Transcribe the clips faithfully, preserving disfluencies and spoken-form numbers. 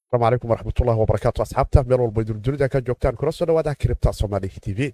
السلام عليكم ورحمة الله وبركاته أصحابته ميل والبيض الدنيا كان جوكتان كل سنة وهذا كريبتا صومالي تي في.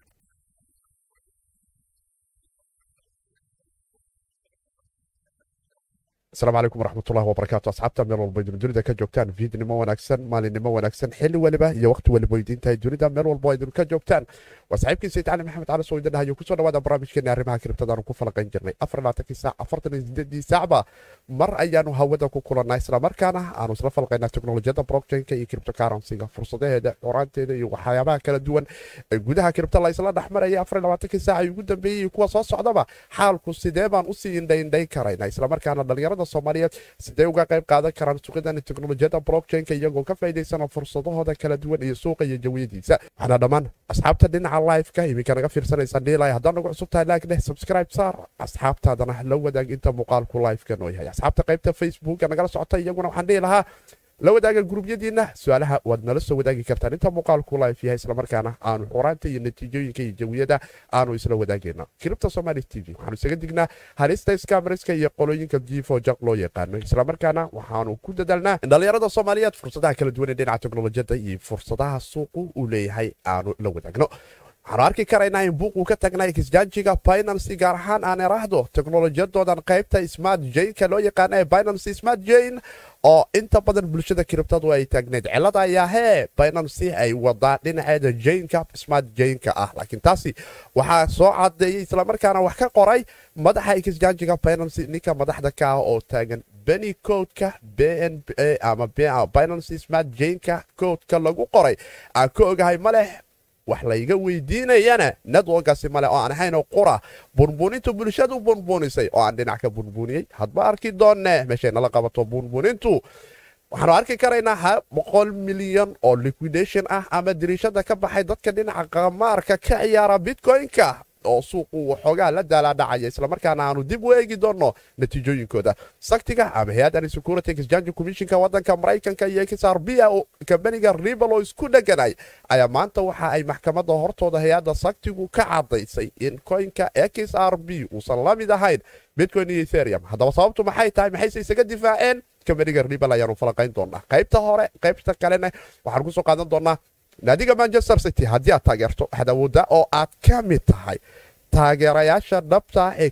السلام عليكم ورحمة الله وبركاته أصحابته ميل والبيض الدنيا كان جوكتان فيديو نمو ونكسن مالي نمو ونكسن حلو ولبا يا وقت والبيضين تاي الدنيا ميل والبيض كان جوكتان وصاحبكي سيد علي محمد علي سويدنا هاي كل سنة وهذا برامج كنا رمها كريبتا دارو كفلا قنجرني أفر لا تكي ساعة أفرتني دي ساعة مر أيانو هودا كوكولا نايسلا مركانا أنا وصل فلقينا تكنولوجيا بلوك تشين كي كريبتو كارنسيغا فرصده هدا اورانتيدا iyo waxyaabaha kala duwan ee gudaha kripto la isla dhaxmaraya afar iyo labaatan saac ugu dambeeyay kuwa soo socdaba xaalku sidee baan u sii indhayn karayna isla markaana dhalinyarada Soomaaliyeed sidee uga qayb qaadan karaan suuqadan teknolojiyada blockchain-ka iyagoo ka faa'iideysan fursadahooda kala duwan iyo suuqa iyo jawiyadiisa waxana dhamaan asxaabta dhinaca live-ka iminka naga fiirsanaysan dhilay haddana nagu cusub tahay like leh subscribe saar asxaabtaadana la wadaag inta muuqaalku live-ka noo yahay asxaabta qaybta Facebook nagala socota iyaguna waxaan dhihi lahaa la wadaaga gruubyadiina su'aalaha waad nala soo wadaagi kartaan inta muuqaalku live yahay isla markaana aanu xoraanta iyo natiijooyinka iyo jawiyada aanu isla wadaagayna Crypto Somali T V waxaanu isaga dignaa halista scammerska iyo qolooyinka jiifo jaq loo yaqaan isla markaana waxaanu ku dadalnaa in dhalinyarada Soomaaliyeed fursadaha kala duwan ee dhinaca teknolojiyada iyo fursadaha suuqu u leeyahay aanu la wadaagno waxaan arki karaynaa in buuq uu ka tagnaa exchange-ga Binance gaar ahaan aan iraahdo teknolojiyadoodan qaybta Smart Chain-ka loo yaqaan ee Binance Smart Chain oo inta badan bulshada kriptadu ay taagneed cilada ayaa hee Binance ay wadaa dhinaceeda Chain-ka Smart Chain-ka ah laakiin taasi waxaa soo cadeeyay isla markaana wax ka qoray madaxa exchange-ga Binance ninka madaxda ka ah oo taagan Benny code-ka B N B ama Binance Smart Chain-ka code-ka lagu qoray aan ka ogahay ma leh wax la iga weydiinayana networkaasi male oo aan ahayn oo qura bunbunintu bulshadu bunbunisay oo aan dhinac ka bunbuniyay hadba arki doonne meeshay nala qabato bunbunintu waxaanu arki karaynaa boqol milyan oo liquidation ah ama dirishada ka baxay dadka dhinaca qamaarka ka ciyaara bitcoin-ka oo suuqu waxoogaa la daalaadhacaya isla markaana aanu dib u eegi doonno natiijooyinkooda saktiga ama hay-adda security exchange commissionka waddanka maraykanka iyo X R B oo kambaniga Ripple oo isku dhaganay ayaa maanta waxa ay maxkamadda hortooda hay-adda saktigu ka cadaysay in coinka X R B uusan la mid ahayn Bitcoin iyo Ethereum haddaba sababtu maxay tahay maxayse isaga difaaceen kambaniga Ripple ayaanu falaqayn doonaa qaybta hore qaybta kalena waxaan ku soo qaadan doonaa naadiga Manchester City haddii aad taageerto waxaad awooddaa oo aad ka mid tahay taageerayaasha dhabta ee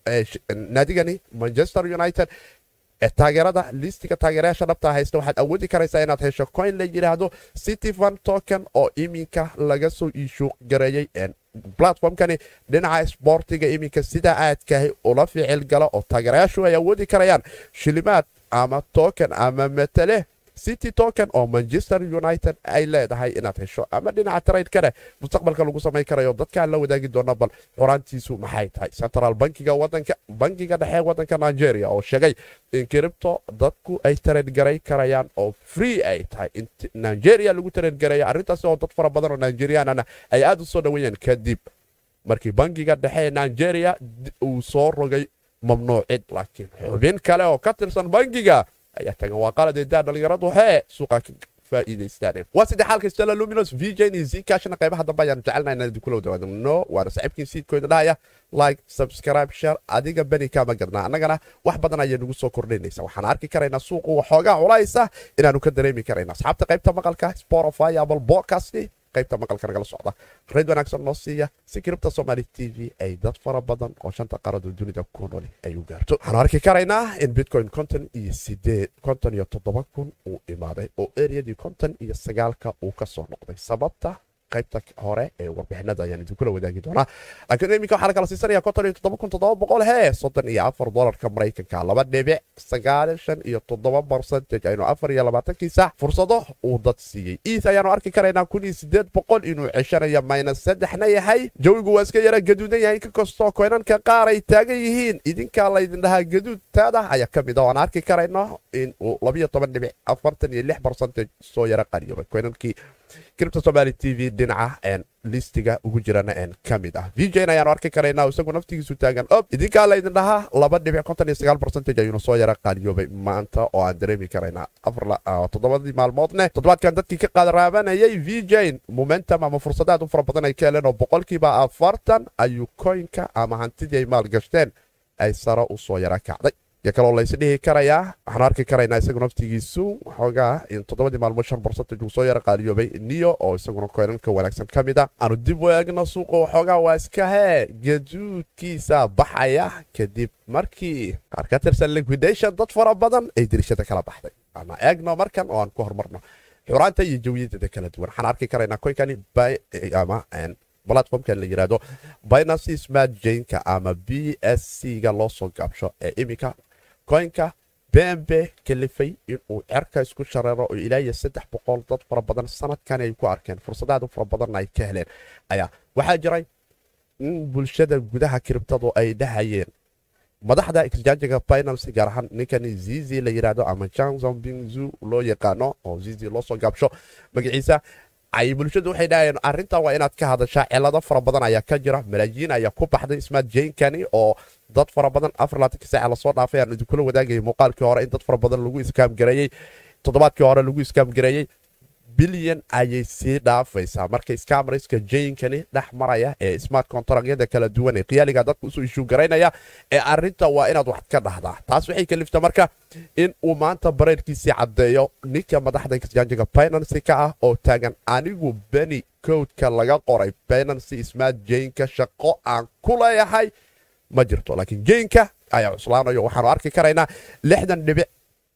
naadigani Manchester United ee taageerada listiga taageerayaasha dhabta haysta waxaad awoodi karaysaa inaad hesho coin la yiraahdo City Fund Token oo iminka laga soo iisho gareeyay platformkani dhinaca sportiga iminka sida aadkahay ula ficil gala oo taageerayaashu ay awoodi karayaan shilimaad ama token ama metale City Token oo Manchester United ay leedahay inaad hesho ama dhinaca trade kale mustaqbalka lagu sameey karayo dadka la wadaagi doona bal xoraantiisu maxay tahay Central Bankiga wadanka bankiga dhexe wadanka Nigeria oo sheegay in crypto dadku ay trade garay karayaan oo free ay tahay in Nigeria lagu trade garay arintaas oo dad fara badan oo Nigerian ay aad u soo dhaweeyeen kadib markii bankiga dhexe Nigeria uu soo rogay mamnuucid laakiin xubin kale oo ka tirsan bankiga ayaa tagan waa qalad ee dhalinyaradu hee suuqa faa'iideystaan waa saddex halka Stella Luminous V J and Zcash qaybaha dambe ayaan jecelnahay inaad kula wadaagno no waa saaxiibkiin siidkooda dhahaya like subscribe share adiga bani kama garna annagana wax badan ayay nagu soo kordhinaysa waxaan arki karaynaa suuqu waxoogaa culaysa inaanu ka dareemi karaynaa asxaabta qaybta maqalka Spotify Apple Podcast qaybta maqalka nagala socda reed wanaagsan noo siiya si Crypto Somali T V ay dad fara badan oo shanta qaarad dunida ku nool ay u gaarto waxaan arki karaynaa in Bitcoin konton iyo sideed konton iyo toddoba kun uu imaaday oo area-dii konton iyo sagaal ka uu ka soo noqday sababta qaybta hore ee warbixinada ayaan idin kula wadaagi doonaa laakiin iminka waxaa kala siisanaya konton iyo toddoba kun toddoba boqol hee soddon iyo afar doolarka Maraykanka laba dhibic sagaashan iyo toddoba percentage aynu afar iyo labaatan saac fursado uu dad siiyey iis ayaanu arki karaynaa kun iyo sideed boqol inuu ceshanaya minus saddexna yahay jawigu waa iska yara gaduudan yahay ka kastoo coinanka qaar ay taagan yihiin idinka la idin dhahaa gaduudtaada ayaa ka mid ah aan arki karayno in uu laba iyo toban dhibic afartan iyo lix percentage soo yara qariyo coinankii Crypto Somali T V dhinaca en listiga ugu jirana en kamid ah V J ayaan arki karaynaa isagu naftigiisu taagan op idinka la idin dhahaa laba dhibic konton iyo sagaal percentage ayuu soo yara qaaliyoobay maanta oo aan dareemi karaynaa afar toddobadii maalmoodne toddobaadkan dadkii ka qadaraabanayay V J momentum ama fursadaad u fara badan ay ka heleen oo boqolkiiba afartan ayuu coinka ama hantidii ay maal gashteen ay sare u soo yara kacday ya kaloo la isdhihi karayaa waxaan arki karaynaa isagu naftigiisu xoogaa in toddobadii maalmo shan barcentage uu soo yara qaaliyoobay niyo oo isaguna koynanka wanaagsan ka mid a aanu dib u eegno suuqa waxoogaa waa iska hee gaduudkiisa baxaya kadib markii qaar ka tirsan liquidation dad fara badan ay dirishada kala baxday ama eegno markan oo aan ku horumarno xuraanta iyo jawiyadeeda kala duwan waxaan arki karaynaa koynkani ama platformkan la yiraahdo Binance Smart Chain-ka ama B S C-ga loo soo gaabsho ee imika coinka B N B kalifay inuu cirka isku shareero oo ilaa saddex boqol dad fara badan sanadkan ay ku arkeen fursadaad fara badan ay ka heleen ayaa waxaa jiray in bulshada gudaha kriptadu ay dhahayeen madaxda exchange-ga Binance gaar ahaan ninkani Zizi la yiraahdo ama Changzhong Bingzu loo yaqaano oo Zizi loo soo gaabsho magaciisa ay bulshadu waxay dhaayeen arinta waa inaad ka hadashaa cilado fara badan ayaa ka jira malaayiin ayaa ku baxday Smart Chain-kani oo dad fara badan afar iyo labaatan saac la soo dhaafay aan idin kula wadaagay muuqaalkii hore in dad fara badan lagu iskaam gareeyay toddobaadkii hore lagu iskaam gareeyay bilyan ayay sii dhaafaysaa marka iskaamriska Chain-kani dhex maraya ee smart contract-yada kala duwan ee qiyaaliga dadku soo issue gareynaya ee arinta waa inaad wax ka dhaxdaa taas waxay kalifta marka in uu maanta bareerkiisii cadeeyo ninka madaxda exchange-ga Binance ka ah oo taagan anigu bani code-ka laga qoray Binance Smart Chain-ka shaqo aan ku leeyahay ma jirto laakiin Chain-ka ayaa cuslaanayo waxaan arki karaynaa lixdan dhibic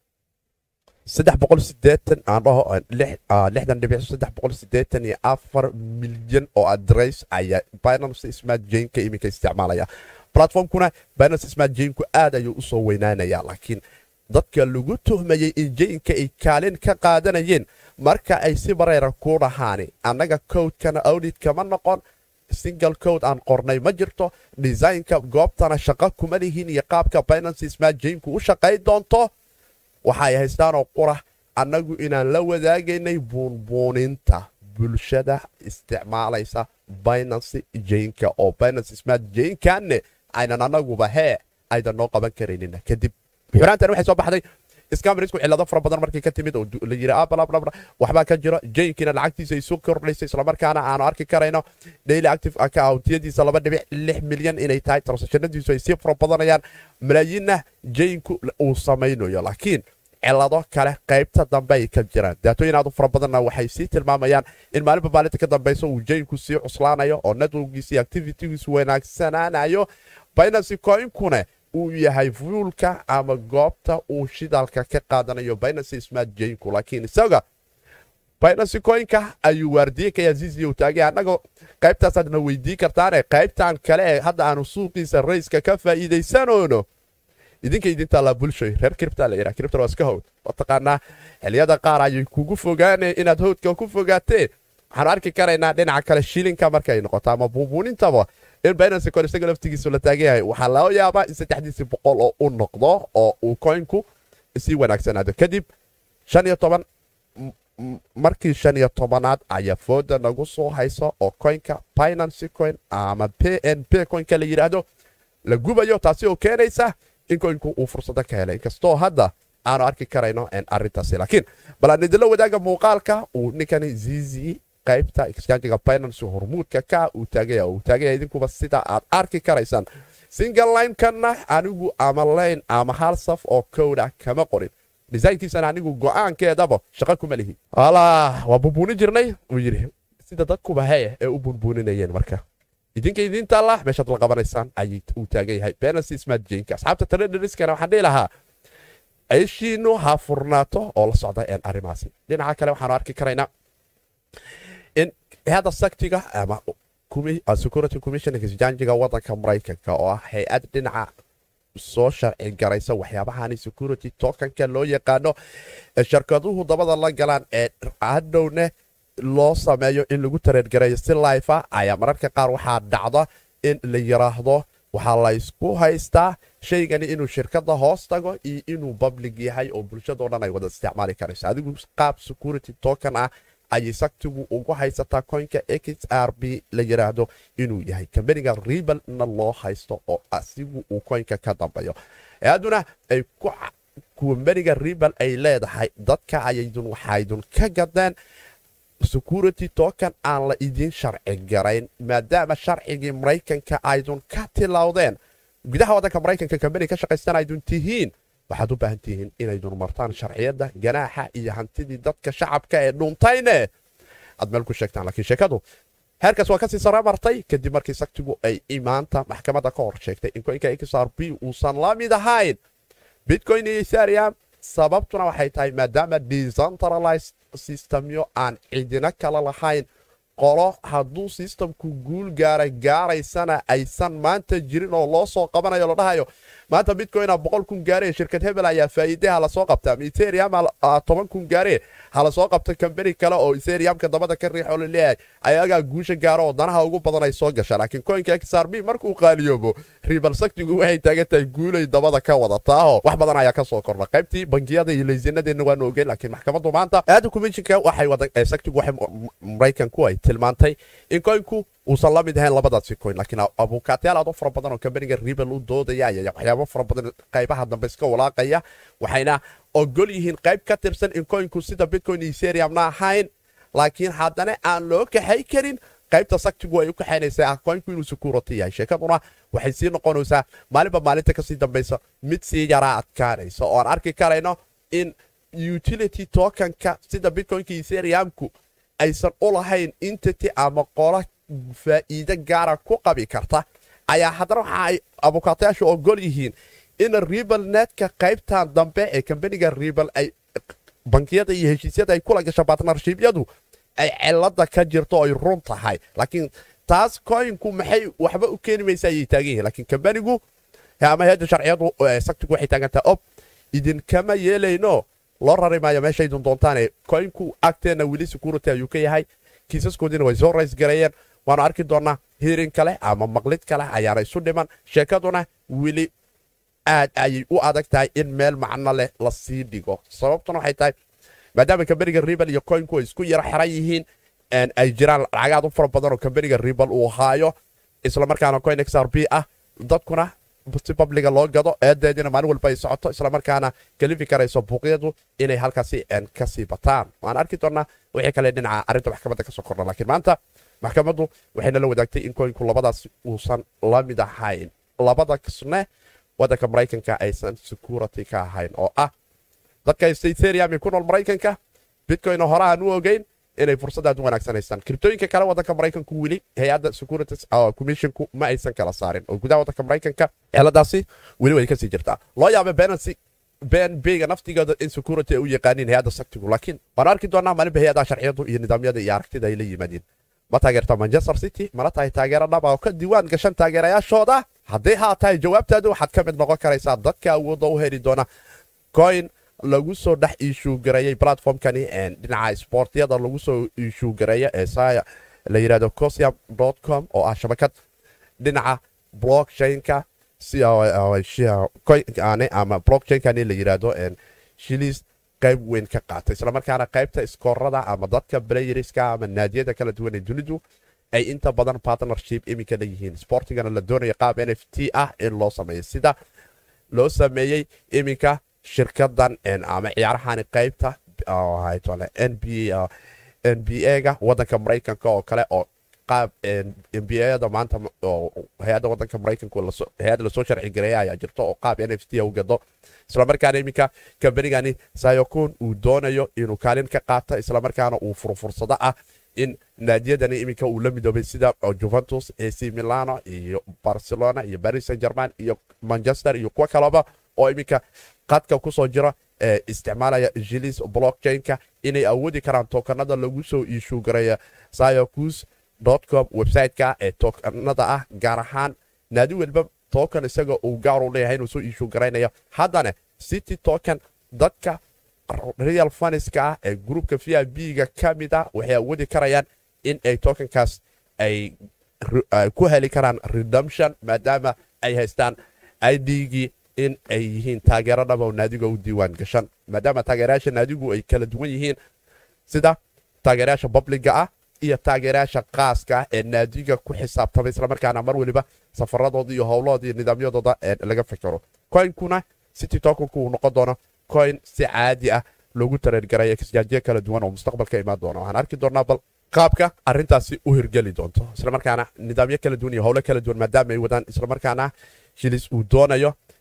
saddex boqol sideetan aan dhaho lixdan dhibic saddex boqol sideetan iyo afar milyan oo address ayaa Binance Smart Chain-ka imika isticmaalaya platformkuna Binance Smart Chain-ku aad ayuu u soo weynaanaya laakiin dadka lagu tuhmayay in Chain-ka ay kaalin ka qaadanayeen marka ay si bareera ku dhahaani annaga code-kana audit kama noqon single code aan qornay ma jirto design-ka goobtana shaqo kuma lihiin iyo qaabka Binance Smart Chain-ku u shaqay doonto waxay haystaan oo qura annagu inaan la wadaagaynay buunbuuninta bulshada isticmaalaysa Binance Chain-ka oo Binance Smart Chain-kan aynan annaguba hee aydan noo qaban karaynin kadib xuraantan waxay soo baxday iskaamrisku cilado fara badan markii ka timid oo la yiri abla abla waxba ka jira Chain-kina lacagtiisa ay soo kordhaysay isla markaana aan arki karayno daily active account-yadiisa laba dhibic lix milyan inay tahay transaction-adiisu ay si fara badanayaan malaayiinna Chain-ku uu samaynayo laakiin cilado kale qaybta dambe ay ka jiraan daatooyin aad u fara badanna waxay si tilmaamayaan in maalinba maalinta ka dambayso uu Chain-ku sii cuslaanayo oo network-giisa iyo activity-giisu wanaagsanaanayo Binance Coin-kuna uu yahay fuulka ama goobta uu shidalka ka qaadanayo Binance Smart Chain-ku laakiin isaga Binance Coin-ka ayuu waardiye ka Zizi u taagay anaga qaybtaas aadna weydii kartaan qaybtan kale ee hadda aanu suuqiisa rayska ka faa'iideysanoono idinka idinta la bulshay reer crypto la yiraahdo crypto iska hawd taqaana xiliyada qaar ay kugu fogaanay inaad hawdka ku fogaateen waxaan arki karaynaa dhinaca kale shilinka markay noqoto ama buubuunintaba in Binance Coin isaga laftigiisu la taagay waxa la yaabaa in saddexdiisii boqol oo u noqdo oo uu coin-ku si wanaagsanaado kadib shan iyo toban markii shan iyo tobanaad ayaa fooda nagu soo hayso oo coin-ka Binance Coin ama P N B coin-ka la yiraahdo la gubayo taasi oo keenaysa in coin-ku uu fursad ka helay kasto hadda aanu arki karayno in arintaasi laakiin bal aan idin la wadaaga muuqaalka uu ninkani Zizi qaybta exchange-ga Binance hormuudka ka uu taagay uu taagay idinkuba sida aad arki karaysaan single line-kana anigu ama line ama hal saf oo code kama qorin design-kiisana anigu go'aankeedaba shaqo kuma lihi ala waa bubuuni jirnay uu yiri sida dadkuba hay ee u bunbuuninayeen marka idinka idinta Allah meesha la qabanaysaan ayay uu taagay yahay Binance Smart Chain-ka asxaabta traders-kana waxaan dhilahaa ayshino ha furnaato oo la socda in arimaasi dhinaca kale waxaan arki karaynaa in hada saktiga ama security commission exchange-ga wadanka Mareykanka oo ah hay'ad dhinaca soo sharci garaysa waxyaabahan security token-ka loo yaqaano shirkaduhu dabada la galaan ee hadhowne loo sameeyo in lagu tareer gareeyo si live ah ayaa mararka qaar waxaa dhacda in la yiraahdo waxa la isku haystaa shaygani inuu shirkada hoos tago iyo inuu public yahay oo bulshada oo dhan ay wada isticmaali karayso adigu qaab security token ah ayay saktigu ugu haysataa coin-ka X R P la yiraahdo inuu yahay company-ga Ripple-na loo haysto oo asigu uu coin-ka ka dambeeyo aaduna ay ku company-ga Ripple ay leedahay dadka ayaydun waxaydun ka gadeen security token aan la idin sharci garayn maadaama sharcigii Mareykanka aydun ka tilawdeen gudaha wadanka Mareykanka company ka shaqaysan aydun tihiin waxaad u baahan tihiin inaydun martaan sharciyadda ganaaxa iyo hantidii dadka shacabka ee dhuntayne aad meel ku sheegtaan. laakiin sheekadu heerkaas waa kasii sare martay kadib markii saktigu ay imaanta maxkamadda ka hor sheegtay in coinka X R P uusan la mid ahayn Bitcoin iyo Ethereum. sababtuna waxay tahay maadaama decentralized systemyo aan cidina kala lahayn, qolo hadduu systemku guul gaaray gaaraysana aysan maanta jirin oo loo soo qabanayo la dhahayo maanta bitcoin boqol kun gaaree shirkad hebel ayaa faa'iidaha la soo qabtaa, Ethereum toban kun gaaree hala soo qabta company kale oo Ethereum-ka dabada ka riixo la leeyahay ayaga guusha gaaro oo danaha ugu badan ay soo gashaa. laakiin coinka X R P markuu qaaliyoobo ribal saktigu waxay taagan tahay guulay dabada ka wadataa wax badan ayaa ka soo kordha. qaybtii bangiyada iyo laysiinadeena waan ogeyn, laakiin maxkamaddu maanta aad commissionka waxay wada saktigu waxay Mareykanku ay tilmaantay in coinku uusan la mid ahayn labadaasi coin. laakiin abukaatayaal aad u fara badan oo companiga ribal u doodaya ayaa waxyaabo fara badan qaybaha dambe iska walaaqaya, waxayna ogol yihiin qayb ka tirsan in coinku sida Bitcoin iyo Ethereum na ahayn, laakiin haddana aan loo kaxay karin qaybta saktigu ay u kaxaynaysaa coinku inuu security yahay. sheekaduna waxay sii noqonaysaa maalinba maalinta kasii dambaysa mid sii yaraa adkaanaysa oo aan arki karayno in utility tokenka sida Bitcoinka iyo Ethereumku aysan u lahayn entity ama qola faa'iido gaara ku qabi karta. ayaa haddana waxa ay abukaatayaashu ogol yihiin in ribal netka qaybtan dambe ee companiga ribal ay bankiyada iyo heshiisyada ay kula gasho partnershipyadu ay cilada ka jirto ay run tahay, laakiin taas coinku maxay waxba u keeni maysaa ayay taagan yihiin. laakiin companigu ama hay'adda sharciyadu saktigu waxay taagan tahay ob idinkama yeelayno loo rari maayo meeshaydun doontaan. coinku agteena weli security ayuu ka yahay, kiisaskoodiina way soo rays gareeyeen, waanu arki doonaa hearing kale ama maqlid kale ayaana isu dhiman. sheekaduna weli aad ayay u adag tahay in meel macno leh la sii dhigo. sababtuna waxay tahay maadaama companiga ribal iyo coinku ay isku yara xiran yihiin, ay jiraan lacagaad u fara badan oo companiga ribal uu haayo islamarkaana coin X R P ah, dadkuna si publiga loo gado eedeedina maalin walba ay socoto, islamarkaana kalifi karayso buuqyadu inay halkaasi kasii bataan. waan arki doonaa wixii kale dhinaca arrinta maxkamadda ka soo kordha. laakiin maanta maxkamaddu waxayna la wadaagtay in coinku labadaas uusan la mid ahayn, labada kasne waddanka Mareykanka aysan security ka ahayn, oo ah dadka Ethereum ku nool Mareykanka Bitcoin hore aan u ogeyn inay fursad aad u wanaagsanaysan. kriptooyinka kale waddanka Mareykanku weli hay'adda Securities Commissionku ma aysan kala saarin oo gudaha waddanka Mareykanka xeeladaasi weli way ka sii jirtaa. loo yaabay Binance B N B-ga naftigooda in security ay u yaqaaniin hay'adda saktigu, laakiin waan arki doonaa maalinba hay'adaha sharciyadu iyo nidaamyada iyo aragtida ay la yimaadeen. ma taageerta Manchester City mana tahay taageero dhab ah oo ka diiwaan gashan taageerayaashooda? haddii haa tahay jawaabtaadu waxaad ka mid noqon karaysaa dadka awoodda u heli doona coin lagu soo dhex iishuu gareeyay platformkani dhinaca sportyada lagu soo iishuu gareeya ee saya la yiraahdo cosium dot com oo ah shabakad dhinaca blockchain-ka si coin ama blockchain-kani la yiraahdo shilis qayb weyn ka qaatay, islamarkaana qaybta iskoorada ama dadka playerska ama naadiyada kala duwan ee dunidu ay inta badan partnership iminka leeyihiin. sportigana la doonaya qaab N F T ah in loo sameeyo sida loo sameeyey iminka shirkadan ama ciyaarahan qaybta N B A-ga waddanka Mareykanka oo kale oo qaab N B A-da maanta hay'adda waddanka Mareykanka hay'adda la soo sharci gareeyay ayaa jirto oo qaab N F T u gado, islamarkaana iminka kambanigani Sayokun uu doonayo inuu kaalin ka qaato, islamarkaana uu furfursado ah in naadiyadani iminka uu la midoobay sida Juventus, A C Milano iyo Barcelona iyo Paris Saint-Germain iyo Manchester iyo kuwa kaleba oo iminka qadka ku soo jira ee isticmaalaya Shilis blockchain-ka inay awoodi karaan tokenada lagu soo iishuu gareeya sayocus dot com website-ka ee tokenada ah, gaar ahaan naadi walba token isaga uu gaar u leeyahay inuu soo iishuu gareynayo. haddana city token dadka real funds-ka ah ee groupka V I P-ga ka mid ah waxay awoodi karayaan in ay tokenkaas ay ku heli karaan redemption maadaama ay haystaan I D-gii in ay yihiin taageero dhab oo naadiga u diiwaan gashan, maadaama taageerayaasha naadigu ay kala duwan yihiin sida taageerayaasha publiga ah iyo taageerayaasha qaaska ah ee naadiga ku xisaabtamay, islamarkaana mar waliba safaradooda iyo howlahooda iyo nidaamyadooda laga fikiro. coinkuna city tokenku uu noqon doono coin si caadi ah loogu tareergaray exchange kala duwan oo mustaqbalka imaan doona. waxaan arki doonaa bal qaabka arrintaasi u hirgeli doonto, islamarkaana nidaamyo kala duwan iyo howlo kala duwan maadaama ay wadaan, islamarkaana Shilis uu doonayo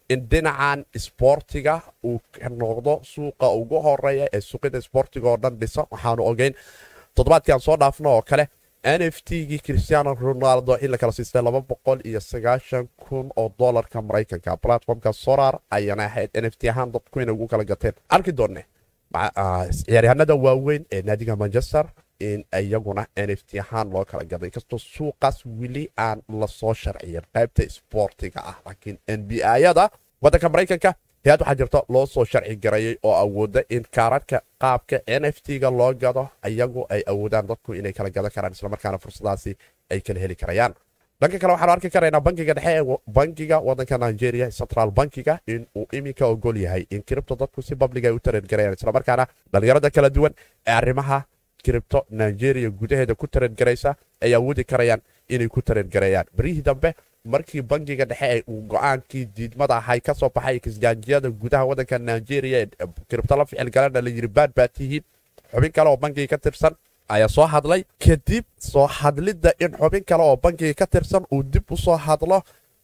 in dhinacan sportiga uu noqdo suuqa ugu horeeya ee suuqyada sportiga oo dhan dhisa. waxaanu ogeyn toddobaadkan soo dhaafno oo kale N F T-gii Cristiano Ronaldo in la kala siistay laba boqol iyo sagaashan kun oo dollarka Mareykanka. platformka Solar ayana ahayd N F T ahaan dadku inay ugu kala gateen. arki doonne ciyaaryahanada waaweyn ee naadiga Manchester in ayaguna N F T ahaan loo kala gaday kastoo suuqaas wili aan la soo sharciyeen qaybta sportiga ah. laakiin N B A-yada waddanka Mareykanka hay'ad waxaa jirta loo soo sharci gareeyay oo awooda in kaararka qaabka N F T-ga loo gado ayagu ay awoodaan dadku inay kala gadan karaan islamarkaana fursadaasi ay kala heli karayaan. dhanka kale waxaanu arki karaynaa bankiga dhexe ee bankiga waddanka Nigeria Central Bankiga in uu iminka ogol yahay in kiribto dadku si public ay u tareer garayaan islamarkaana dhalinyarada kala duwan ee arrimaha kiribto Nigeria gudaheeda ku tareer garaysa ay awoodi karayaan inay ku tareer garayaan. barihii dambe markii bankiga dhexe ay uu go'aankii diidmada ahay ka soo baxay kisjaanjiyada gudaha waddanka Nigeria kiribto la ficil galana la yiri baad baad tihiin xubin kale oo bankiga ka tirsan ayaa soo hadlay. kadib soo hadlidda in xubin kale oo bankiga ka tirsan uu dib u soo hadlo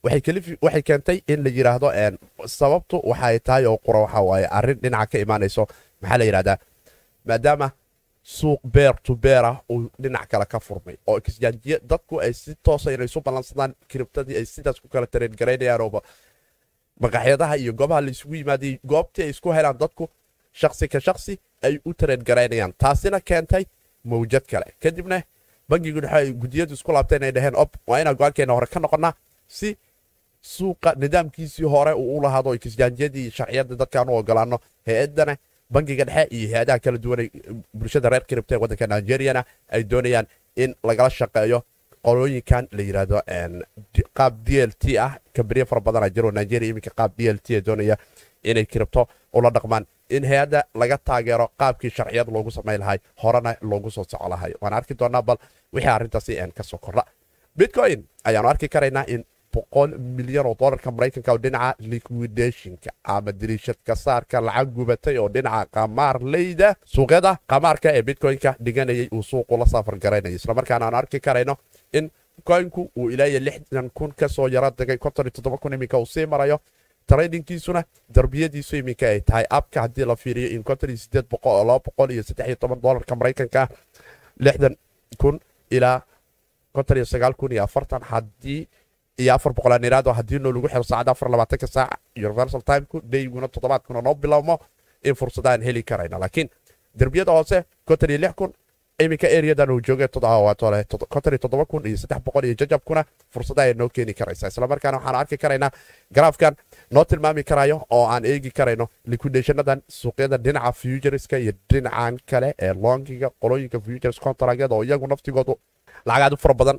waxay keentay in la yiraahdo sababtu waxay tahay oo qura waxa waaye arrin dhinaca ka imaanayso maxaa la yiraahdaa maadaama suuq beer to beer ah uu dhinac kale ka furmay oo kisjaanjiya dadku ay si toos ah inay isu balansadaan kiribtadii ay sidaas ku kala tareen garaynayaan oo maqaxyadaha iyo goobaha la isugu yimaadey goobtii ay isku helaan dadku shakhsi ka shakhsi ay u tareen garaynayaan. taasina keentay mawjad kale. kadibna bankigu dhexe gudiyadu isku laabteen ay dhaheen ob waa inaan go'aankeena hore ka noqonnaa si suuqa nidaamkiisii hore uu u lahaado oo kisjaanjiyadii sharciyada dadkaan u ogolaano. hay-adana bankiga dhexe iyo hay-adaha kala duwan bulshada reer kiribta ee waddanka Nigeriana ay doonayaan in lagala shaqeeyo qolooyinkan la yiraahdo qaab D L T ah. kabriye fara badan jiro Nigeria iminka qaab D L T doonaya inay kiribto ula dhaqmaan in hay-ada laga taageero qaabkii sharciyad loogu samayn lahay horena loogu soo soco lahay. waan arki doonaa bal wixii arrintaasi aan ka soo kordha. bitcoin ayaanu arki karaynaa in boqol milyan oo dollarka Mareykanka oo dhinaca liquidationka ama diriishad ka saarka lacag gubatay oo dhinaca qamaarleyda suuqyada qamaarka ee bitcoin-ka dhiganayay uu suuqu la safar garaynayay. islamarkaana aan arki karayno in bitcoin-ku uu ilaa lixdan kun ka soo yara degay konton iyo toddoba kun iminka uu sii marayo. tradingkiisuna darbiyadiisu iminka ay tahay abka haddii la fiiriyo in konton iyo sideed boqol oo laba boqol iyo saddex iyo toban dollarka Mareykanka lixdan kun ilaa konton iyo sagaal kun iyo afartan haddii iyo afar boqol aan iraado haddii noo lagu xiro saacada afar iyo labaatanka saac universal time-ku dayguna toddobaadkuna noo bilowmo in fursadaan heli karayna. laakiin darbiyada hoose konton iyo lix kun iminka areadan uu joogay konton iyo toddoba kun iyo saddex boqol iyo jajabkuna fursada ay noo keeni karaysaa. islamarkaana waxaan arki karaynaa garaafkan noo tilmaami karayo oo aan eegi karayno liquidationadan suuqyada dhinaca futureska iyo dhinacan kale ee longiga qolooyinka futures contractyada oo iyagu naftigoodu lacag aad u fara badan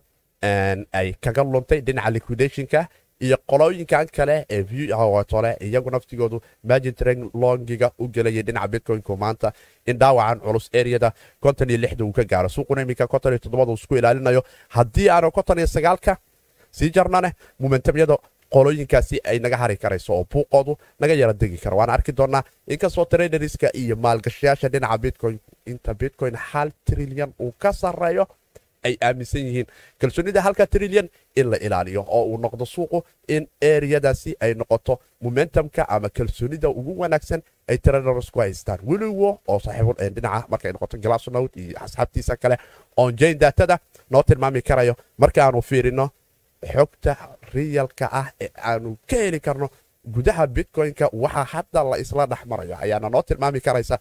ay kaga luntay dhinaca liquidationka iyo qolooyinkan kale ee tole iyagu naftigoodu margin trade longiga u gelayay dhinaca bitcoin-ku maanta in dhaawacan culus areada konton iyo lixda uu ka gaaro. suuquna iminka konton iyo toddobada uu isku ilaalinayo haddii aanu konton iyo sagaalka sii jarnane momentumyada qolooyinkaasi ay naga hari karayso oo buuqoodu naga yara degi karo. waan arki doonaa inkastoo traderska iyo maalgashayaasha dhinaca bitcoin inta bitcoin hal trilyan uu ka sarreeyo ay aaminsan yihiin kalsoonida halka trilyan in la ilaaliyo oo uu noqdo suuqu in areadaasi ay noqoto momentumka ama kalsoonida ugu wanaagsan ay tradersku haystaan. weliwo oo saaxiibo dhinaca markay noqoto glassnode iyo asxaabtiisa kale on chain datada noo tilmaami karayo markaanu fiirino xogta riyalka ah ee aanu ka heli karno gudaha bitcoin-ka waxa hadda la isla dhex marayo ayaana noo tilmaami karaysa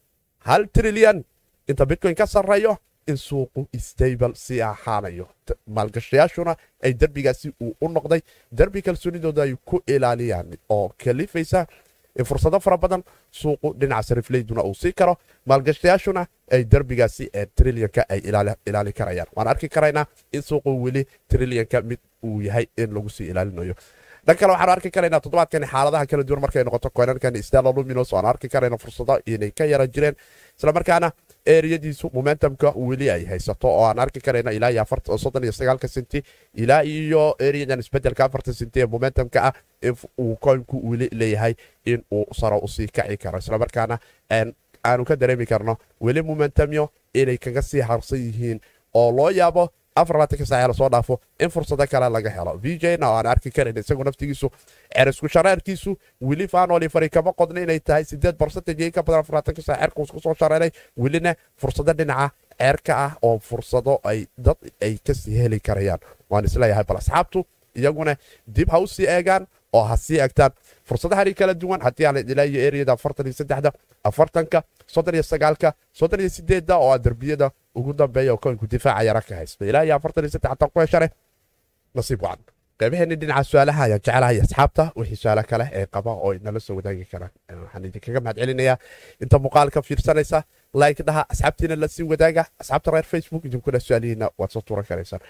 hal trilyan inta bitcoin ka sarreeyo in suuqu stable si ahaanayo. maalgashayaashuna ay derbigaasi uu u noqday derbi kalsoonidooda ay ku ilaaliyaan oo kalifaysa in fursado fara badan suuqu dhinaca sarifleyduna uu sii karo maalgashayaashuna ay derbigaasi ee trilyanka ay ilaali karayaan. waan arki karaynaa in suuqu weli trilyanka mid uu yahay in lagu sii ilaalinayo. dhan kale waxaanu arki karaynaa toddobaadkan xaaladaha kala duwan markay noqoto coinarkan Stellar Luminous waan arki karayna fursado inay ka yara jireen islamarkaana areadiisu momentumka weli ay haysato oo aan arki karayna ilaa iyo soddon iyo sagaalka senti ilaa iyo areadan isbedelka afartan senti ee momentumka ah in uu coinku weli leeyahay in uu saro usii kaci karo islamarkaana aanu ka dareemi karno weli momentumyo inay kaga sii harsan yihiin oo loo yaabo afar iyo labaatan saac la soo dhaafo in fursado kale laga helo vjna aan arki karin isagu naftigiisu cerisku shareerkiisu wili faanoli fari kama qodna inay tahay sideed percentage ka badan afar iyo labaatan saac ceerku isku soo shareeray wilina fursado dhinaca ceerka ah oo fursado ay dad ay ka sii heli karayaan waan isleeyahay bal asxaabtu iyaguna dib ha u sii eegaan oo ha sii egtaan fursadahan kala duwan haddii aan ilaayo eriyada afartan iyo saddex afartanka soddon iyo sagaalka soddon iyo sideed oo darbiyada ugu dambeeya oo koonku difaaca yara ka haysto ilaayo afartan iyo saddex tan ku heshane nasiib wacan qaybaheena dhinaca su'aalaha ayaan jecelahay asxaabta wixii su'aalo kale ee qaba oo inala soo wadaagi karaan waxaan idinkaga mahadcelinayaa inta muuqaalka fiirsanaysa like dhaha asxaabtiina la sii wadaaga asxaabta reer facebook idinkuna su'aalihiina waad soo tuuran karaysaan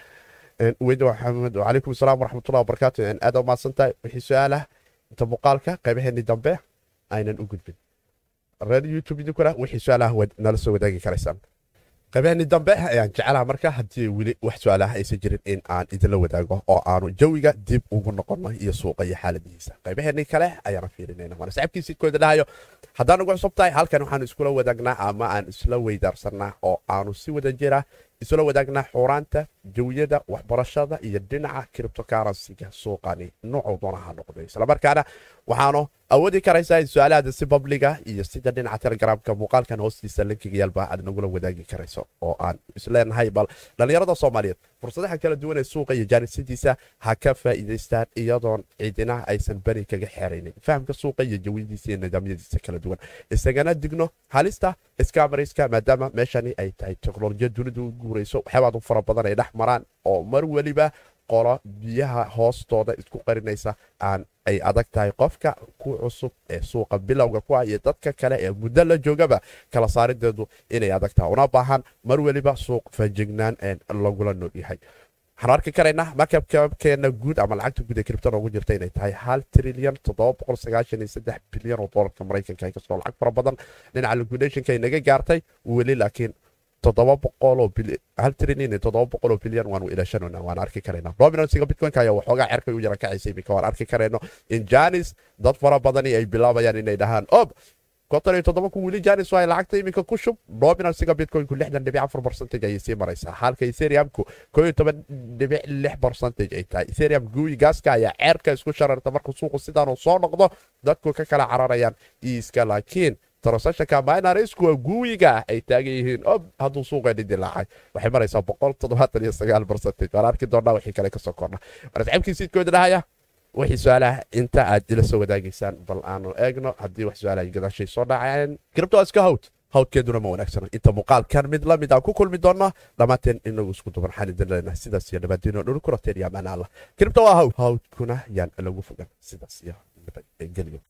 ويد محمد وعليكم السلام ورحمة الله وبركاته إن أدو ما سنتاي وحي سؤاله أنت مقالك قيبهن دنبه أين نوجد بين الراديو يوتيوب يدكنا وحي سؤاله ود نلسو وداقي كريسان قيبهن دنبه يعني جعلها مركا هدي ولي وح سؤاله يسجل إن آن إذا لو وداقه أو آنو جويقا ديب وقلنا قلنا يسوق أي حالة ديسا قيبهن كله أي رفيرين وانا سعب كيسي كود لهايو هدانو قوة صبتاي هل كانوا حانو اسكولا وداقنا أما آن اسلو ويدارسنا أو آنو سي وداجيرا isla wadaagna xoraanta jawiyada waxbarashada iyo dhinaca cryptocurrency-ga suuqani nooc doonaha noqday isla markaana waxaanu awoodi karaysaa su'aalaha si publica iyo sida dhinaca Telegram-ka muuqaalkan hoostiisa linkiga yalba aad nagula wadaagi karayso oo aan isleenahay bal dhalinyarada Soomaaliyeed fursadaha kala duwan ee suuqa iyo jaanisadiisa ha ka faa'iideystaan iyadoon cidina aysan bari kaga xeeraynin fahamka suuqa iyo jawiyadiisa iyo nidaamyadiisa kala duwan isagana digno halista iskaamariska maadaama meeshani ay tahay teknolojiyad dunidu guurayso waxyaabo u fara badan ay dhex maraan oo mar waliba qolo biyaha hoostooda isku qarinaysa aan ay adag tahay qofka ku cusub ee suuqa bilowga ku ah iyo dadka kale ee muddo la joogaba kala saarideedu inay adag tahay una baahan mar waliba suuq fajignaan ee lagula nool yahay waxaan arki karaynaa markabkeena guud ama lacagta guud ee kripto ugu jirta inay tahay hal trilyan toddoba boqol sagaashan iyo saddex bilyan oo doolarka Mareykanka ay kasoo lacag fara badan dhinaca liquidationka ay naga gaartay weli laakiin toddoba boqol oo bilyan hal trilyan toddoba boqol oo bilyan waan ila shanona waan arki karaynaa dominance-ga bitcoin-ka ayaa waxoogaa cerka u yara kacaysay bika waan arki karayno in janis dad fara badan ay bilaabayaan inay dhahaan ob konton iyo toddoba ku wili janis waa lacagta iminka ku shub dominance-ga bitcoin-ku lixdan dhibic afar percentage ayay sii maraysaa halka ethereum-ku koob iyo toban dhibic lix percentage ay tahay ethereum guuyi gaaska ayaa cerka isku shararta markuu suuqu sidaan soo noqdo dadku ka kala cararayaan iska laakiin transaction-ka miners-ku guuyiga ay taagan yihiin ob hadduu suuqa dilaacay waxay maraysaa boqol toddobaatan iyo sagaal percentage waan arki doonaa wixii kale ka soo kordha war asxaabkiisiidkooda dhahaya wixii su'aalaha inta aad ila soo wadaagaysaan bal aanu eegno haddii wax su'aalaha gadaashay soo dhacayaan crypto iska hawd hawdkeeduna ma wanaagsana inta muuqaalkan mid la mid aan ku kulmi doonno dhammaanteen inagu isku duban xaalidinayna sidaas iyo nabadiino dhul kurateen iyo amaan allah crypto waa hawd hawdkuna yaan lagu fogan sidaas iyo nabadgelyo